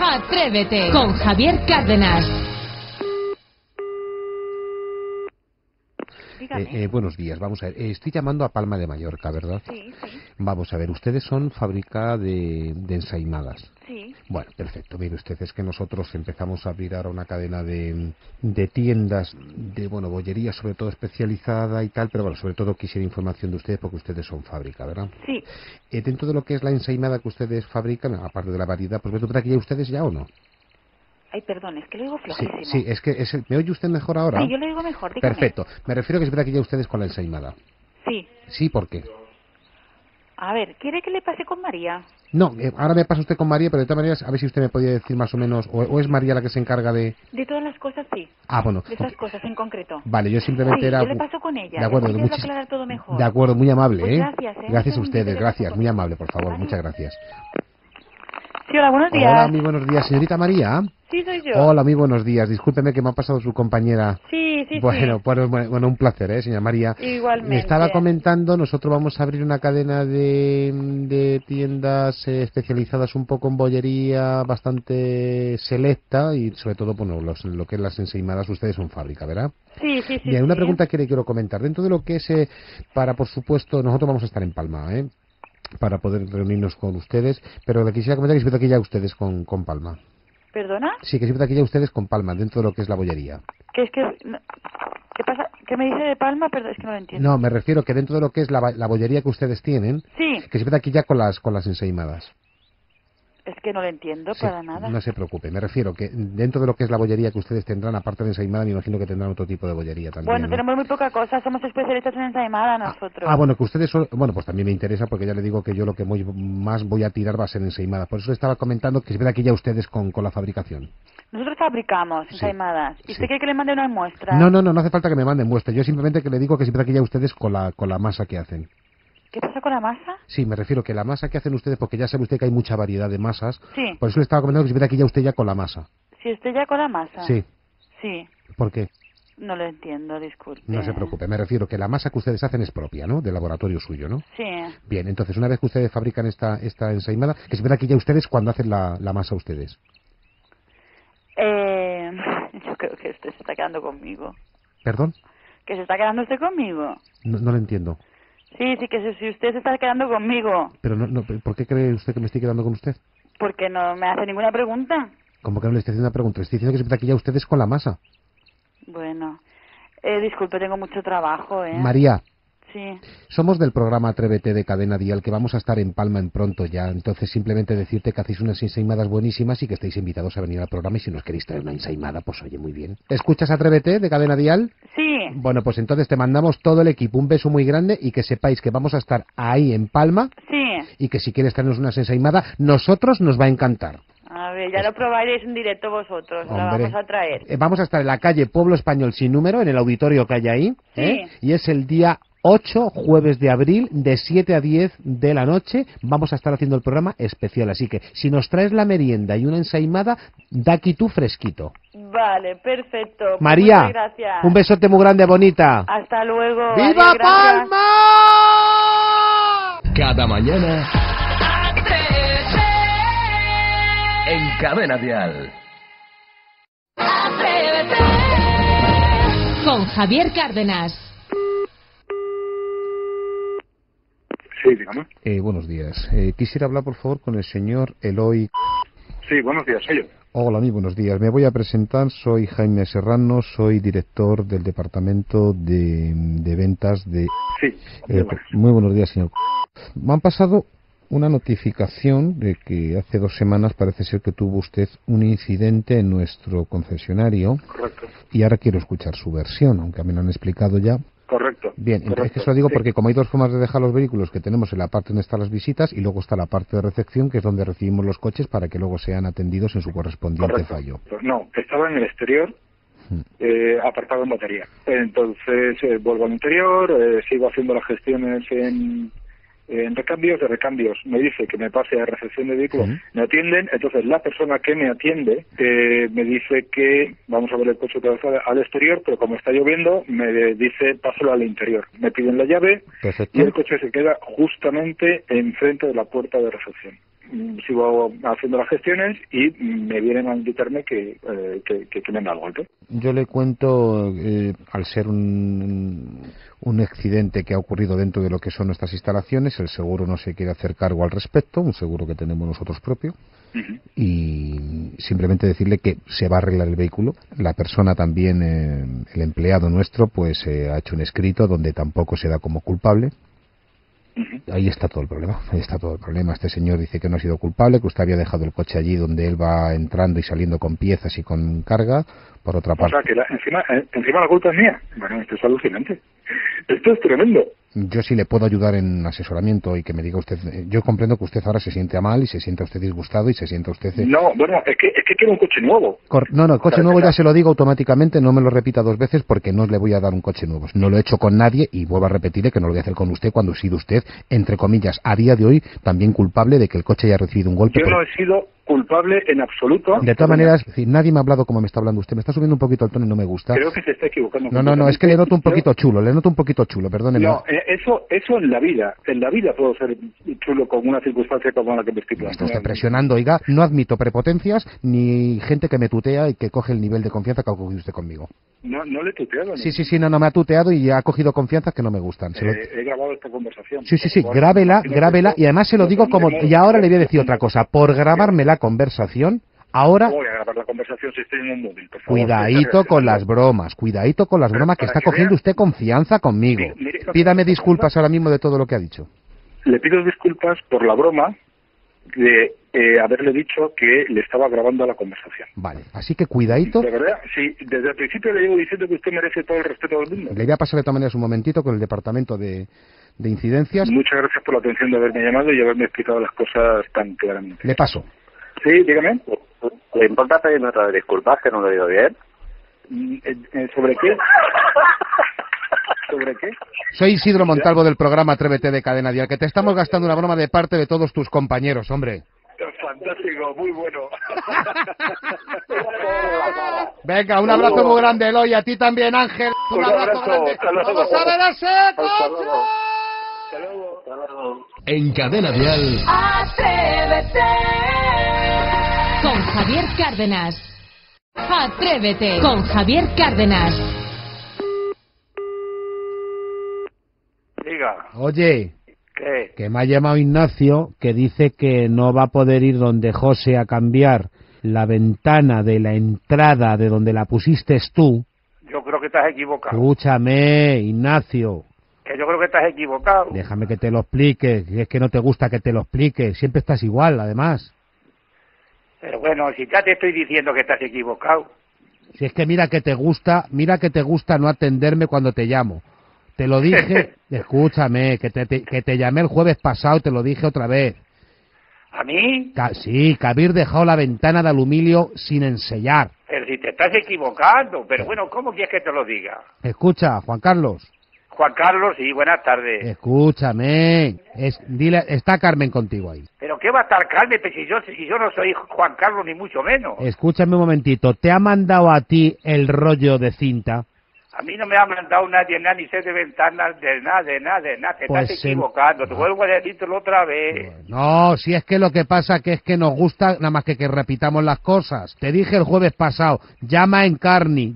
Atrévete con Javier Cárdenas. Buenos días, vamos a ver. Estoy llamando a Palma de Mallorca, ¿verdad? Sí, sí. Vamos a ver, ustedes son fábrica de ensaimadas. Sí. Bueno, perfecto. Mire usted, es que nosotros empezamos a abrir ahora una cadena de tiendas, de, bollería sobre todo especializada y tal, pero bueno, sobre todo quisiera información de ustedes porque ustedes son fábrica, ¿verdad? Sí. Dentro de lo que es la ensaimada que ustedes fabrican, aparte de la variedad, pues ¿verdad que ya ustedes ya o no? Ay, perdón, es que lo digo flojísimo. Sí, es que ¿me oye usted mejor ahora? Sí, yo lo digo mejor, dígame. Perfecto. Me refiero a que es verdad que ya ustedes con la ensaimada. Sí. Sí, ¿por qué? A ver, ¿quiere que le pase con María? No, ahora me pasa usted con María, pero de todas maneras, a ver si usted me podía decir más o menos, o es María la que se encarga de... De todas las cosas, sí. Ah, bueno. De esas cosas en concreto. Vale, yo simplemente sí, era... yo le paso con ella. De acuerdo, Así quiero aclarar todo mejor. De acuerdo, muy amable, Pues gracias, Gracias a Un ustedes, segundito, gracias, muy amable, por favor, ¿Vale? muchas gracias. Sí, hola, buenos días. Hola, muy buenos días, señorita María. Sí, soy yo. Hola, muy buenos días, discúlpeme que me ha pasado su compañera. Sí. Bueno, un placer, señora María. Igualmente. Me estaba comentando, nosotros vamos a abrir una cadena de tiendas especializadas un poco en bollería, bastante selecta y sobre todo, lo que es las ensaimadas, ustedes son fábrica, ¿verdad? Sí. Bien, una pregunta que le quiero comentar. Dentro de lo que es, por supuesto, nosotros vamos a estar en Palma, para poder reunirnos con ustedes, pero le quisiera comentar que es verdad que ya ustedes con Palma. ¿Perdona? Sí, que es verdad que ya ustedes con Palma, dentro de lo que es la bollería. ¿Qué pasa? ¿Qué me dice de Palma? Perdón, es que no lo entiendo. No, me refiero que dentro de lo que es la bollería que ustedes tienen, Sí. que es verdad que ya con las ensaimadas. Es que no lo entiendo Sí, para nada. no se preocupe, me refiero que dentro de lo que es la bollería que ustedes tendrán, aparte de ensaimada, me imagino que tendrán otro tipo de bollería también, Bueno, ¿no? tenemos muy poca cosa, somos especialistas en ensaimada nosotros. Bueno, que ustedes son... Bueno, pues también me interesa porque ya le digo que yo lo que más voy a tirar va a ser ensaimada. Por eso le estaba comentando que es verdad que ya ustedes con la fabricación. Nosotros fabricamos ensaimadas. ¿Y usted sí. quiere que le mande una muestra? No hace falta que me manden muestra. Yo simplemente que le digo que es verdad que ya ustedes con la masa que hacen. ¿Qué pasa con la masa? Sí, me refiero que la masa que hacen ustedes, porque ya sabe usted que hay mucha variedad de masas. Sí. Por eso le estaba comentando que es verdad que ya usted ya con la masa. ¿Si usted ya con la masa? Sí. Sí. ¿Por qué? No lo entiendo, disculpe. No se preocupe, me refiero que la masa que ustedes hacen es propia, ¿no? Del laboratorio suyo, ¿no? Sí. Bien, entonces una vez que ustedes fabrican esta ensaimada, que es verdad que ya ustedes cuando hacen la masa ustedes. Yo creo que usted se está quedando conmigo. ¿Perdón? ¿Que se está quedando usted conmigo? No lo entiendo. Sí, que si usted se está quedando conmigo. Pero ¿por qué cree usted que me estoy quedando con usted? Porque no me hace ninguna pregunta. ¿Cómo que no le estoy haciendo una pregunta? Le estoy diciendo que es verdad que ya ustedes con la masa. Bueno, disculpe, tengo mucho trabajo, María. Sí. Somos del programa Atrévete de Cadena Dial, que vamos a estar en Palma en pronto ya. Entonces, simplemente decirte que hacéis unas ensaimadas buenísimas y que estáis invitados a venir al programa. Y si nos queréis traer una ensaimada, pues oye, muy bien. ¿Escuchas Atrévete de Cadena Dial? Sí. Bueno, pues entonces te mandamos todo el equipo un beso muy grande y que sepáis que vamos a estar ahí en Palma. Sí. Y que si quieres traernos unas ensaimadas, nosotros nos va a encantar. A ver, ya lo probaréis en directo vosotros, Hombre, la vamos a traer. Vamos a estar en la calle Pueblo Español sin número, en el auditorio que hay ahí. Sí. Y es el día 8, jueves de abril, de 7 a 10 de la noche. Vamos a estar haciendo el programa especial. Así que si nos traes la merienda y una ensaimada, da aquí tú fresquito. Vale, perfecto. Pues María, muchas gracias. un besote muy grande, bonita. Hasta luego. ¡Viva Adiós, gracias. Palma! Cada mañana en Cadena Dial. Con Javier Cárdenas. Sí, dígame. Buenos días. Quisiera hablar, por favor, con el señor Eloy. Sí, buenos días, soy yo. Hola, muy buenos días. Me voy a presentar. Soy Jaime Serrano, soy director del departamento de ventas de... Sí, muy buenos días, señor. Me han pasado una notificación de que hace 2 semanas parece ser que tuvo usted un incidente en nuestro concesionario. Correcto. Y ahora quiero escuchar su versión, aunque me lo han explicado ya. Correcto. Bien, correcto. Es que eso lo digo sí. porque como hay 2 formas de dejar los vehículos que tenemos en la parte donde están las visitas y luego está la parte de recepción, que es donde recibimos los coches para que luego sean atendidos en su correspondiente Correcto. fallo. Pues no, estaba en el exterior, apartado en batería. Entonces vuelvo al interior, sigo haciendo las gestiones en recambios. De recambios me dice que me pase a recepción de vehículos, me atienden. Entonces la persona que me atiende me dice que vamos a ver el coche otra vez al exterior, pero como está lloviendo me dice pásalo al interior. Me piden la llave. Perfecto. Y el coche se queda justamente enfrente de la puerta de recepción. sigo haciendo las gestiones y me vienen a indicarme que me han dado el golpe. Yo le cuento, al ser un accidente que ha ocurrido dentro de lo que son nuestras instalaciones, el seguro no se quiere hacer cargo al respecto, un seguro que tenemos nosotros propio, y simplemente decirle que se va a arreglar el vehículo. La persona también, el empleado nuestro, pues ha hecho un escrito donde tampoco se da como culpable. Ahí está todo el problema, Este señor dice que no ha sido culpable, que usted había dejado el coche allí donde él va entrando y saliendo con piezas y con carga. Por otra parte, o sea, que encima la culpa es mía. Bueno, esto es alucinante. Esto es tremendo. Yo sí le puedo ayudar en asesoramiento y que me diga usted. Yo comprendo que usted ahora se siente mal y se sienta usted disgustado y se sienta usted... No, bueno, es que quiero un coche nuevo. No, el coche nuevo ya se lo digo automáticamente, no me lo repita 2 veces porque no le voy a dar un coche nuevo. No lo he hecho con nadie y vuelvo a repetirle que no lo voy a hacer con usted cuando ha sido usted, entre comillas, a día de hoy, también culpable de que el coche haya recibido un golpe. Yo no he sido culpable en absoluto. De todas maneras, nadie me ha hablado como me está hablando usted. Me está subiendo un poquito el tono y no me gusta. Creo que se está equivocando. No, es que le noto un poquito chulo, perdóneme. No, eso en la vida puedo ser chulo con una circunstancia como la que me estoy planteando. Está presionando, oiga, no admito prepotencias ni gente que me tutea y que coge el nivel de confianza que ha cogido usted conmigo. No le he tuteado. Sí, no me ha tuteado y ha cogido confianzas que no me gustan. He grabado esta conversación. Sí, grábela y además se lo digo como... Y ahora le voy a decir otra cosa, por grabarme la conversación... Ahora, voy a grabar la conversación si estoy en un móvil, por favor. Cuidadito con las bromas que está cogiendo usted confianza conmigo. Pídame disculpas ahora mismo de todo lo que ha dicho. Le pido disculpas por la broma de haberle dicho que le estaba grabando la conversación. Vale, así que cuidadito. De verdad, sí, desde el principio le llevo diciendo que usted merece todo el respeto del mundo. Le voy a pasar de todas maneras un momentito con el departamento de incidencias. Muchas gracias por la atención de haberme llamado y haberme explicado las cosas tan claramente. Le paso. Sí, dígame. ¿Le importa pedirme otra vez disculpas que no lo he oído bien? ¿Sobre qué? ¿Sobre qué? Soy Isidro Montalvo del programa Atrévete de Cadena Dial, que te estamos gastando una broma de parte de todos tus compañeros, hombre. Fantástico, muy bueno. Venga, un abrazo muy grande, Eloy, a ti también, Ángel. Un abrazo grande. ¡Vamos a ver ese coche! Hasta luego. En Cadena Dial. Atrévete con Javier Cárdenas. Atrévete con Javier Cárdenas. Diga. Oye, ¿Qué? que me ha llamado Ignacio, que dice que no va a poder ir donde José a cambiar la ventana de la entrada de donde la pusiste tú. Yo creo que estás equivocado. Escúchame, Ignacio. Que yo creo que estás equivocado. Déjame que te lo explique, que es que no te gusta que te lo explique. Siempre estás igual, además. Pero bueno, si ya te estoy diciendo que estás equivocado. Si es que mira que te gusta no atenderme cuando te llamo. Te lo dije, escúchame, que te llamé el jueves pasado y te lo dije otra vez. ¿A mí? Sí, que habéis dejado la ventana de aluminio sin ensellar. Pero si te estás equivocando. Pero bueno, ¿cómo quieres que te lo diga? Escucha, Juan Carlos. Juan Carlos, sí, buenas tardes. Escúchame. Dile, está Carmen contigo ahí. ¿Pero qué va a estar Carmen si yo no soy Juan Carlos ni mucho menos? Escúchame un momentito. ¿Te ha mandado a ti el rollo de cinta? A mí no me ha mandado nadie nada, ni sé de ventanas, de nada. Te Pues estás equivocando. Te vuelvo a decírtelo otra vez. No, si es que lo que pasa que es que nos gusta nada más que repitamos las cosas. Te dije el jueves pasado, llama en Carni.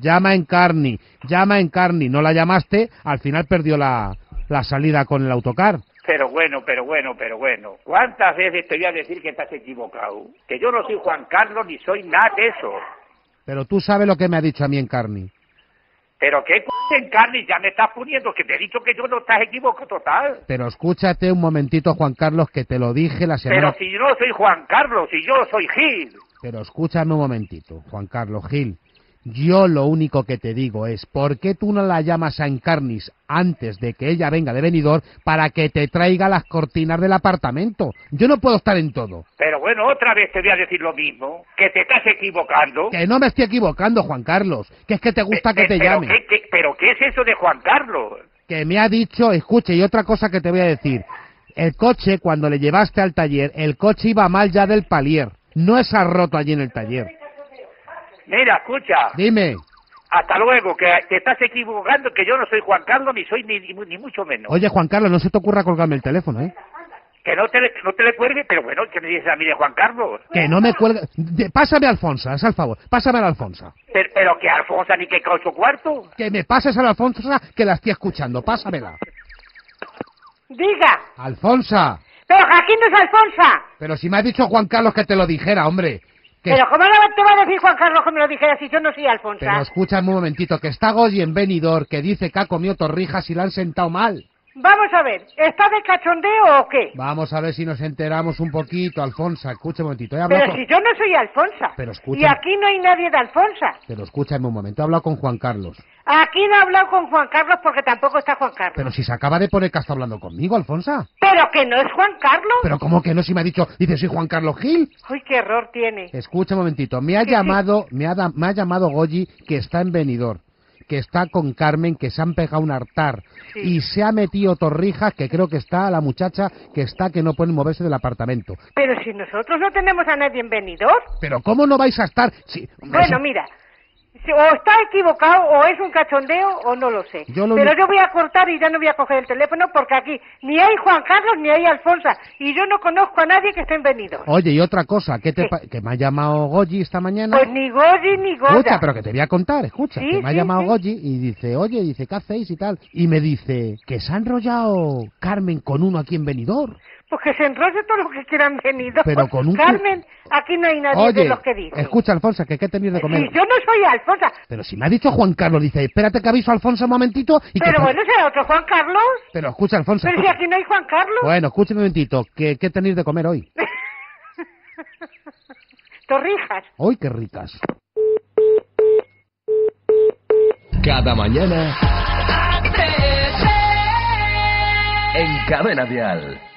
No la llamaste, al final perdió la salida con el autocar. Pero bueno. ¿Cuántas veces te voy a decir que estás equivocado? Que yo no soy Juan Carlos ni soy nada de eso. Pero tú sabes lo que me ha dicho a mí en Carni. ¿Pero qué en Carni ya me estás poniendo? Que te he dicho que yo no estás equivocado total. Pero escúchate un momentito, Juan Carlos, que te lo dije la semana... Pero si yo no soy Juan Carlos, si yo soy Gil. Pero escúchame un momentito, Juan Carlos Gil. Yo lo único que te digo es, ¿por qué tú no la llamas a Encarnis antes de que ella venga de Benidorm para que te traiga las cortinas del apartamento? Yo no puedo estar en todo. Pero bueno, otra vez te voy a decir lo mismo, que te estás equivocando. Que no me estoy equivocando, Juan Carlos, que es que te gusta que te llame. ¿Pero qué es eso de Juan Carlos? Que me ha dicho, escuche, y otra cosa que te voy a decir, el coche, cuando le llevaste al taller, el coche iba mal ya del palier, no se ha roto allí en el taller. Mira, escucha. Dime. Hasta luego, que te estás equivocando, que yo no soy Juan Carlos, ni soy ni mucho menos. Oye, Juan Carlos, no se te ocurra colgarme el teléfono, ¿eh? Que no te le cuelgue, pero bueno, ¿qué me dices a mí de Juan Carlos? Que no me cuelgue. Pásame a Alfonsa, haz el favor. Pásame a la Alfonsa. Pero que Alfonso ni que caucho cuarto. Que me pases a la Alfonsa, que la estoy escuchando. Pásamela. Diga. Alfonsa. Pero que aquí no es Alfonsa. Pero si me ha dicho Juan Carlos que te lo dijera, hombre. Pero ¿cómo no te va a decir Juan Carlos que me lo dijera si yo no soy Alfonsa? Pero escúchame un momentito, que está Goyi en Benidorm, que dice que ha comido torrijas y la han sentado mal. Vamos a ver, ¿está de cachondeo o qué? Vamos a ver si nos enteramos un poquito, Alfonsa. Escucha un momentito. Pero si yo no soy Alfonsa. Pero escucha. Y aquí no hay nadie de Alfonsa. Pero escúchame un momento, he hablado con Juan Carlos. Aquí no he hablado con Juan Carlos porque tampoco está Juan Carlos. Pero si se acaba de poner que está hablando conmigo, Alfonsa. Pero que no es Juan Carlos. Pero ¿cómo que no? Si me ha dicho, dice, soy Juan Carlos Gil. Uy, qué error tiene. Escucha un momentito, me ha llamado Goyi, que está en Benidorm, que está con Carmen, que se han pegado un hartar, y se ha metido torrijas, que creo que está la muchacha que no puede moverse del apartamento. Pero si nosotros no tenemos a nadie en Benidorm. Pero ¿cómo no vais a estar? Si, bueno, mira, o está equivocado, o es un cachondeo, o no lo sé. Pero yo voy a cortar y ya no voy a coger el teléfono, porque aquí ni hay Juan Carlos ni hay Alfonsa, y yo no conozco a nadie que esté en Benidorm. Oye, y otra cosa, que me ha llamado Goyi esta mañana. Pues ni Goyi ni Goya. Escucha, pero que te voy a contar, escucha, sí, que me ha llamado Goyi y dice, oye, dice, ¿qué hacéis y tal? Y me dice, que se ha enrollado Carmen con uno aquí en Benidorm. Pues que se enrolle todo lo que quieran Benidorm. Pero con un... Carmen, aquí no hay nadie de los que dicen. Escucha, Alfonsa, que qué tenéis de comer. Si yo no soy Alfonsa. Pero si me ha dicho Juan Carlos, dice, espérate que aviso a Alfonso un momentito. Y pero que... bueno, será otro Juan Carlos. Pero escucha, Alfonso. Pero si aquí no hay Juan Carlos. Bueno, escucha un momentito, ¿qué tenéis de comer hoy? Torrijas. ¡Uy, qué ricas! Cada mañana en Cadena Dial.